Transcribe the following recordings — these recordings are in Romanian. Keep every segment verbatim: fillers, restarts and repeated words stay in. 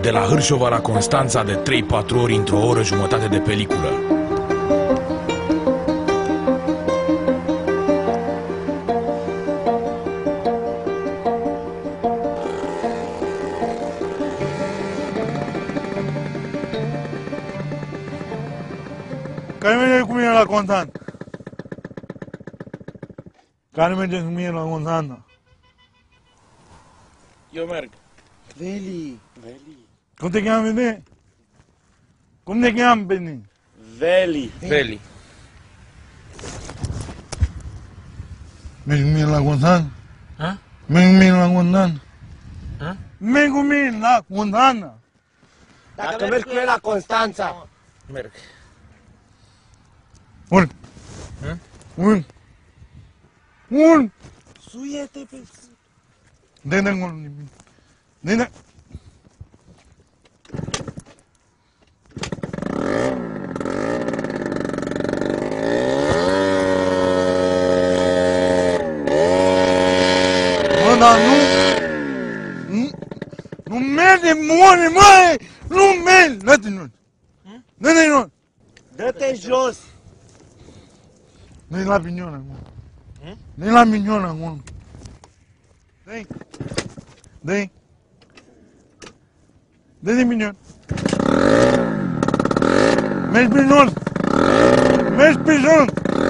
De la Hârșova la Constanța de trei patru ori într-o oră jumătate de peliculă. Care merge cu mine la Constanța? Care merge cu mine la Constanța? Eu merg. Veli, Veli. Cum te cheamă, bine? Cum te cheamă, bine? Veli. Veli. Mergi cu mine la Constanța? Ha? Mergi cu mine la Constanța? Ha? Mergi cu mine la Constanța? Dacă mergi cu el la Constanța. Merg. Urc. Ha? Urc. Urc. Suie-te pe... Dă-i acolo. Dă-i. Mă, dar nu... Nu, nu merge, mori, măi! Nu merge! Dă-te în Dă-te în Dă-te jos. Dă-i la pinion acum. Dă-i la pinion acum. Dă-i. Dă-i. Dă-i din pinion. Mergi pe jos. Mergi pe jos.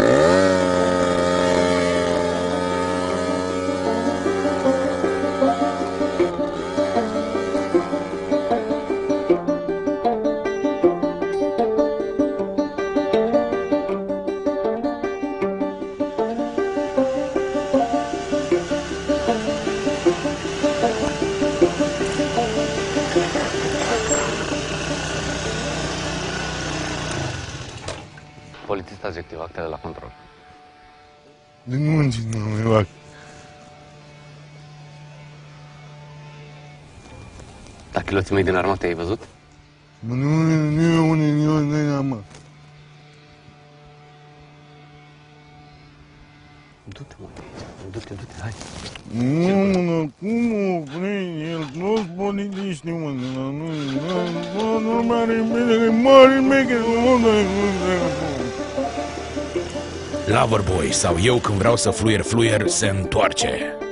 Polițist adjectiv, actele la control. De nu nu mai fac. Dar chiloții mei din armată ai văzut? Nu, nu, nu, nu, nu, nu, mă. Du-te, mă, de aici. Du-te, du-te, hai. Nu, mă, cum o vrei? El toți politiști, mă, nu, nu, nu, nu, mare mecher, mare mecher, nu, nu, Loverboy sau Eu când vreau să fluier, fluier se întoarce.